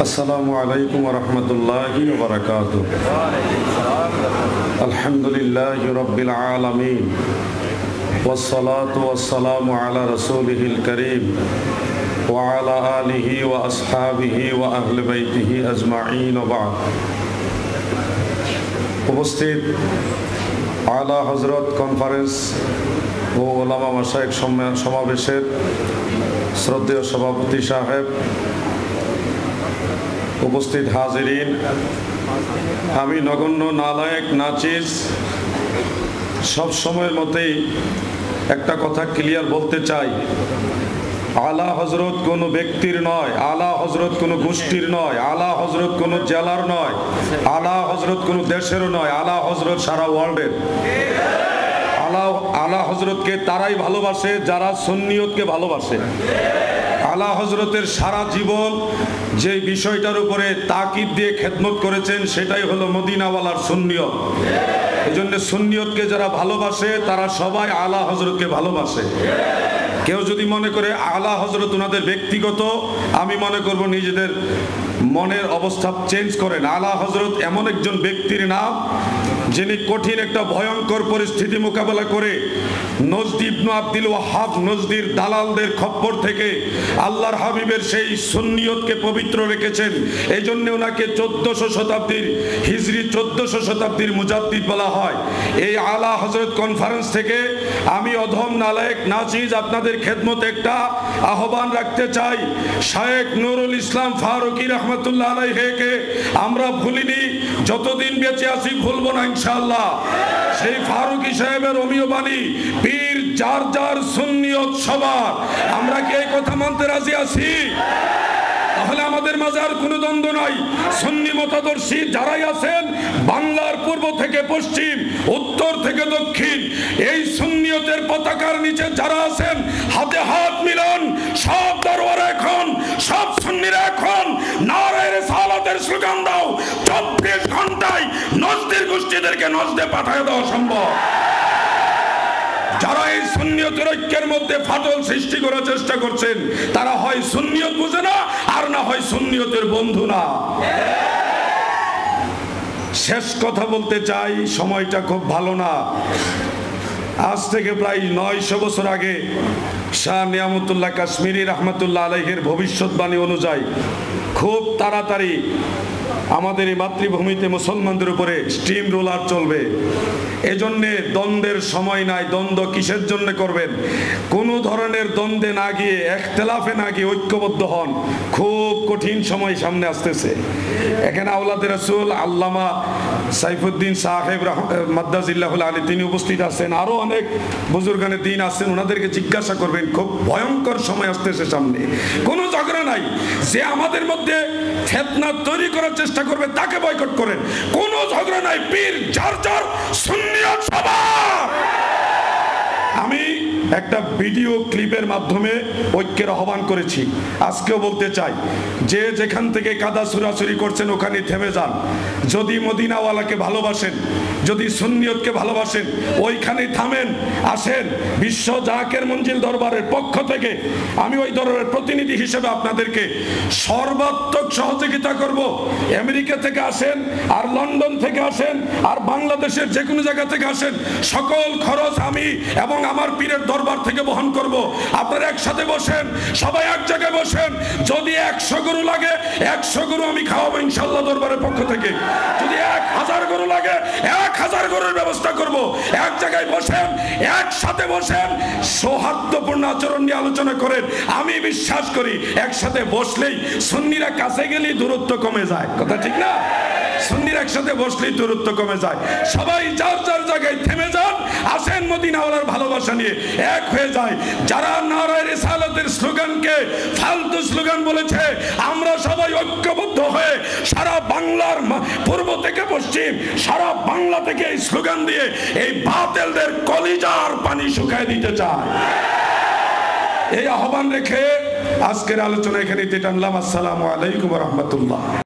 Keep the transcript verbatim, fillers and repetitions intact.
আসসালামু আলাইকুম ওয়া রাহমাতুল্লাহি ওয়া বারাকাতুহু। আলহামদুলিল্লাহি রাব্বিল আলামিন ওয়াস সালাতু ওয়াস সালামু আলা রাসূলিহিল কারীম ওয়া আলা আলিহি ওয়া আসহাবিহি ওয়া আহলি বাইতিহি আজমাইন ওয়া বা'দ। উপস্থিত আলা হযরত কনফারেন্স ও ওলামা মাশায়েখ সমাবেশের শ্রদ্ধেয় সভাপতি সাহেব, উপস্থিত হাজিরিন, আমি নগণ্য নালায়েক নাচিস সব সময়ের মতেই একটা কথা ক্লিয়ার বলতে চাই। আলা হজরত কোনো ব্যক্তির নয়, আলা হজরত কোনো গোষ্ঠীর নয়, আলা হজরত কোনো জেলার নয়, আলা হজরত কোনো দেশেরও নয়, আলা হজরত সারা ওয়ার্ল্ডের। আলা আলা হজরতকে তারাই ভালোবাসে যারা সুন্নিয়তকে ভালোবাসে। আলা হজরতের সারা জীবন যে বিষয়টার উপরে তাকিদ দিয়ে খেদমত করেছেন সেটাই হলো মদিনাওয়ালার সুন্নিয়ত। এই জন্য সুন্নিয়তকে যারা ভালোবাসে তারা সবাই আলা হজরতকে ভালোবাসে। কেউ যদি মনে করে আলা হজরত ওনাদের ব্যক্তিগত, আমি মনে করব নিজেদের মনের অবস্থা চেঞ্জ করেন। আলা হজরত এমন একজন ব্যক্তির নাম যিনি কঠিন একটা ভয়ঙ্কর পরিস্থিতি মোকাবেলা করে নজদি ইবনে আব্দুল ওয়াহাব নজদির দালালদের খপ্পর থেকে আল্লাহর হাবিবের সেই সুন্নিয়তকে পবিত্র রেখেছেন। এই জন্য ওনাকে চোদ্দশো শতাব্দীর হিজরি চোদ্দশো শতাব্দীর মুজাদ্দিদ বলা হয়। এই আলা হজরত কনফারেন্স থেকে আমি অধম নালায়েক নাচিজ আপনাদের খেদমতে একটা আহ্বান রাখতে চাই। শায়েখ নুরুল ইসলাম ফারুকী রহমতুল্লাহ আলাইহিকে আমরা ভুলিনি, যতদিন বেঁচে আছি ভুলবো না ইনশাআল্লাহ। সেই ফারুকী সাহেবের অমীয় বাণী, পীর যার যার সুন্নিয়ত সবার। আমরা কি এই কথা মানতে রাজি আছি? তাহলে আমাদের মাঝে আর কোনো দ্বন্দ্ব নাই। সুন্নি মতাদর্শী যারাই আছেন, বাংলার পূর্ব থেকে পশ্চিম, উত্তর থেকে দক্ষিণ, এই সুন্নিয়তের পতাকার নিচে যারা আছেন, হাতে হাত মিলান। সব দরবার এখন, সব সুন্নিরা এখন নারায়ে রিসালাতের স্লোগান দাও। চব্বিশ ঘন্টায় নজদের গোষ্ঠীদেরকে নজদে পাঠিয়ে দেওয়া সম্ভব। যারা এই সুন্নিয়তের ঐক্যের মধ্যে ফাটল সৃষ্টি করার চেষ্টা করছেন, তারা হয় সুন্নিয়ত বুঝে না, আর না হয় সুন্নিয়তের বন্ধু না। শেষ কথা বলতে চাই, সময়টা খুব ভালো না। আজ থেকে প্রায় নয়শো বছর আগে শাহ নিয়ামতুল্লাহ কাশ্মীরি রহমতুল্লাহ আলাইহির ভবিষ্যৎবাণী অনুযায়ী খুব তাড়াতাড়ি আমাদের এই মাতৃভূমিতে মুসলমানদের উপরে স্টিম রোলার চলবে। এজন্যে দ্বন্দ্বের সময় নাই। দ্বন্দ্ব কিসের জন্য করবেন? কোনো ধরনের দ্বন্দ্বে না গিয়ে, এখতেলাফে না গিয়ে ঐক্যবদ্ধ হন। খুব কঠিন সময় সামনে আসতেছে। এখানে আওলাদে রাসূল আল্লামা সাইফুদ্দিন সাহেব মাদ্দাজিল্লাহুল আলী তিনি উপস্থিত আছেন, আরও অনেক বুজুর্গানে দিন আছেন। ওনাদেরকে জিজ্ঞাসা করবেন, খুব ভয়ঙ্কর সময় আসতেছে সামনে। কোনো ঝগড়া নাই। যে আমাদের মধ্যে ফিতনা তৈরি করার চেষ্টা করবে তাকে বয়কট করেন। কোনো ঝগড়া নাই। পীর যার যার সুন্নিয়ত সবার। আমি একটা ভিডিও ক্লিপের মাধ্যমে ঐক্যের আহ্বান করেছি, আজকেও বলতে চাই, যে যেখান থেকে কাদা ছুরাছুরি করছেন ওখানে থেমে যান। যদি মদিনাওয়ালাকে ভালোবাসেন, যদি সুন্নিয়তকে ভালোবাসেন, ওইখানেই থামেন। আসেন, বিশ্ব জাকের মঞ্জিল দরবারের পক্ষ থেকে আমি ওই দরবারের প্রতিনিধি হিসেবে আপনাদেরকে সর্বাত্মক সহযোগিতা করব। আমেরিকা থেকে আসেন, আর লন্ডন থেকে আসেন, আর বাংলাদেশের যে কোনো জায়গা থেকে আসেন, সকল খরচ আমি এবং আমার পীরের দরবার থেকে বহন করব। আপনারা একসাথে বসেন, সবাই এক জায়গায় বসেন। যদি একশো গরু লাগে, একশো গরু আমি খাওয়াবো ইনশাল্লাহ দরবারের পক্ষ থেকে। যদি এক হাজার গরু লাগে, এক হাজার গরুর ব্যবস্থা করব। এক জায়গায় বসেন, একসাথে বসেন, সৌহার্দ্যপূর্ণ আচরণ নিয়ে আলোচনা করেন। আমি বিশ্বাস করি একসাথে বসলেই সুন্নিরা কাছে গেলেই দূরত্ব কমে যায়। কথা ঠিক না? সুন্নিরা একসাথে বসলেই দূরত্ব কমে যায়। সবাই যার যার জায়গায় থেমে যান, আসেন মদিনাওয়ালার ভালোবাসা নিয়ে এক হয়ে যায়। যারা নারায়ে রিসালাতের স্লোগানকে ফালতু স্লোগান বলেছে, আমরা সবাই ঐক্যবদ্ধ হয়ে সারা বাংলার পূর্ব থেকে পশ্চিম, সারা বাংলা থেকে এই স্লোগান দিয়ে এই বাতিলদের কলিজার পানি শুকায় দিতে চায়। এই আহ্বান রেখে আজকের আলোচনা এখানে টানলাম। আসসালামু আলাইকুম ওয়া রাহমাতুল্লাহ।